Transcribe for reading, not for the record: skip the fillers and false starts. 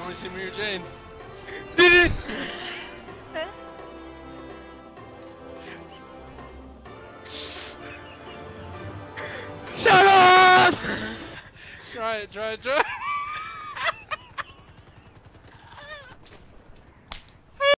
me see Mary Jane. Shut up! Try it, try it, try it.